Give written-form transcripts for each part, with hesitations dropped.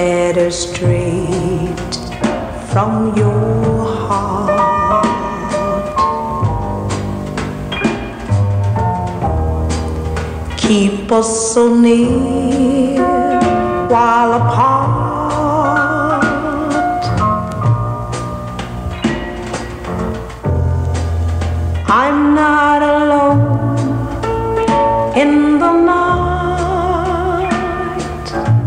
letter straight from your heart. Keep us so near while apart. I'm not alone in the night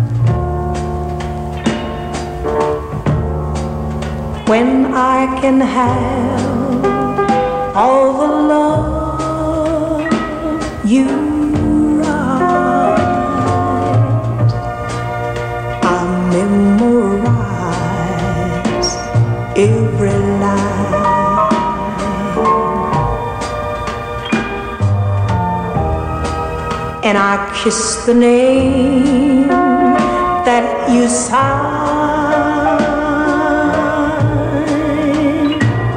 when I can have all the love you write. I memorize every line, and I kiss the name that you sign.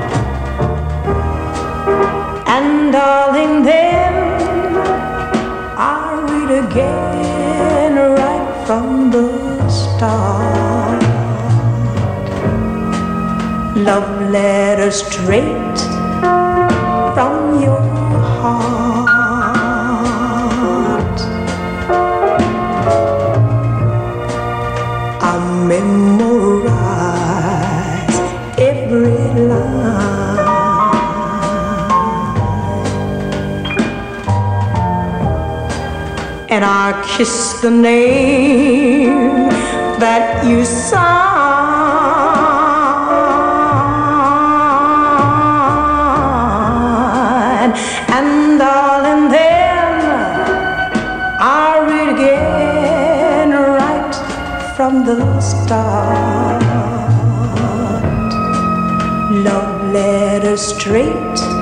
And darling, then I read again right from the start. Love letter straight from your heart. I memorize every line, and I kiss the name that you sign. And darling, then I read again right from the start. Love letter straight